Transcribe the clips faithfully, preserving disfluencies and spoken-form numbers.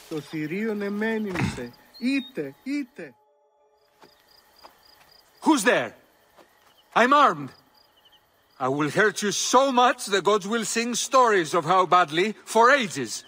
Το θηρίον εμένυμσε. Είτε, είτε. Who's there? I'm armed. I will hurt you so much the gods will sing stories of how badly for ages.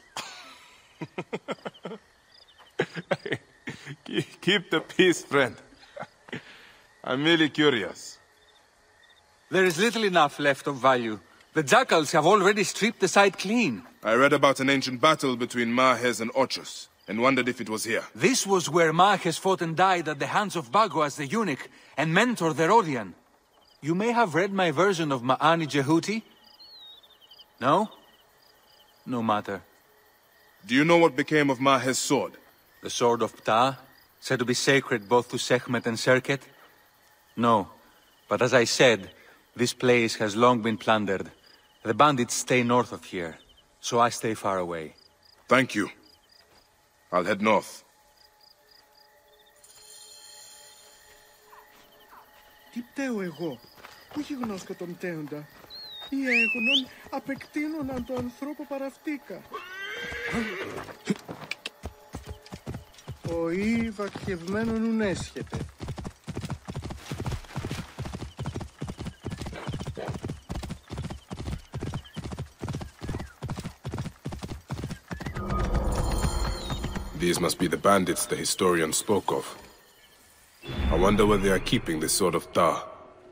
Keep the peace, friend. I'm merely curious. There is little enough left of value. The jackals have already stripped the site clean. I read about an ancient battle between Mahes and Ochus, and wondered if it was here. This was where Mahes fought and died at the hands of Bagoas the eunuch, and Mentor the Rhodian. You may have read my version of Ma'ani Jehuti? No? No matter. Do you know what became of Mahes' sword? The sword of Ptah, said to be sacred both to Sekhmet and Serket? No. But as I said, this place has long been plundered. The bandits stay north of here, so I stay far away. Thank you. I'll head north. Τι πταίω εγώ, που γιγνώσκω τον πταίοντα. Οι έγωνον απεκτείνωναν το ανθρώπο παραυτήκα. Ο ή βακχευμένον ουν έσχεται. These must be the bandits the historian spoke of. I wonder where they are keeping this sword of Ptah.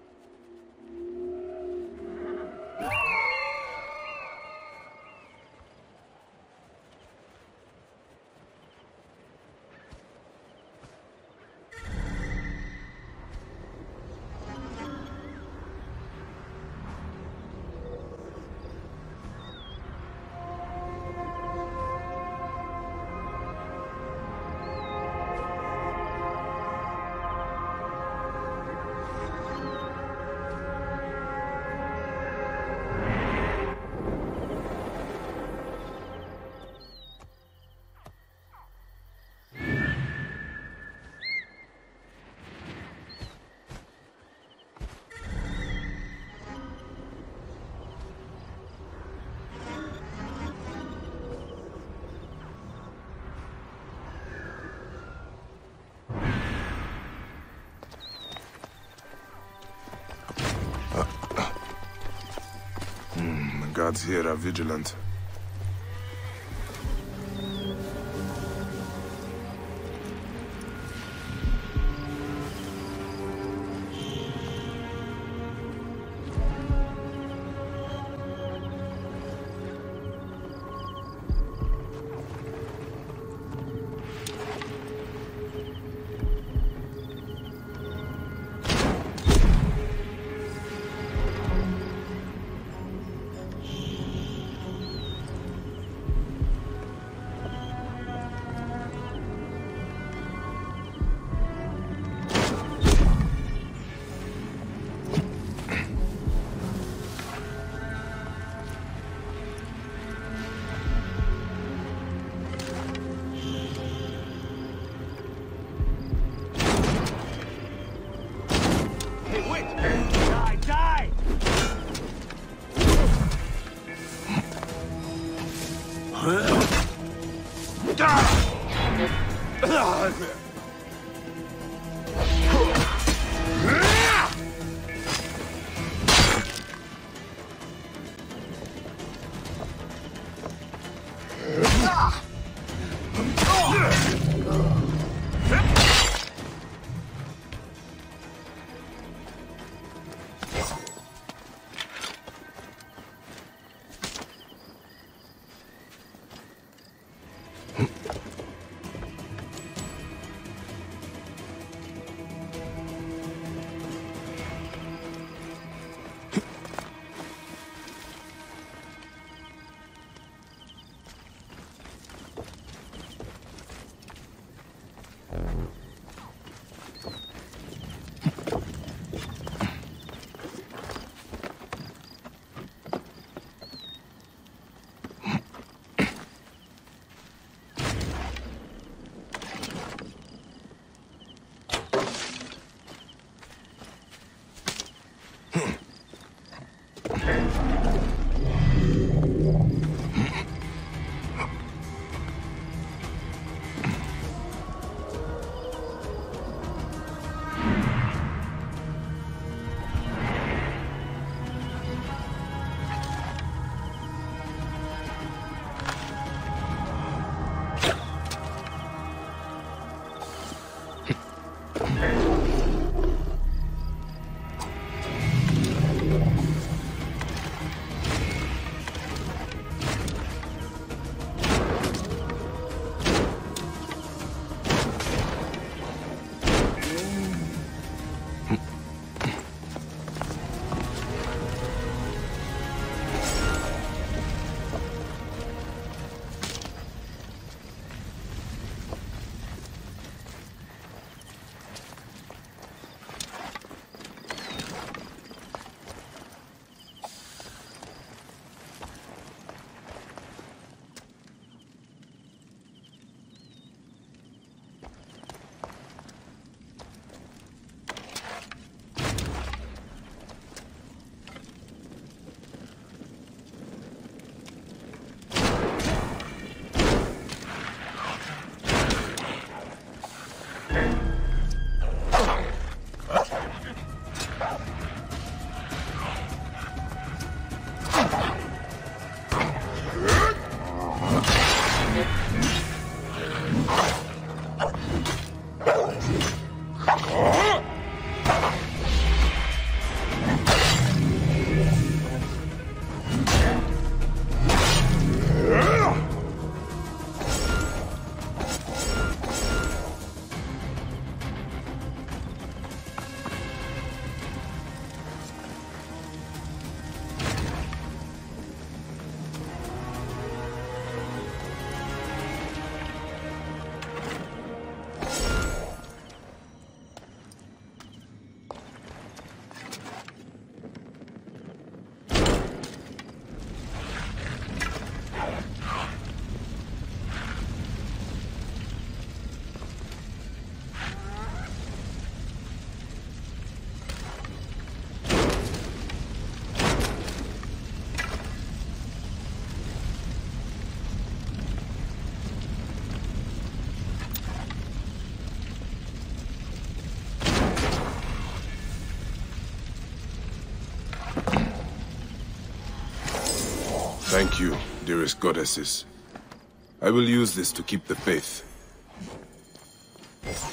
The guards here are vigilant. Thank you, dearest goddesses. I will use this to keep the faith.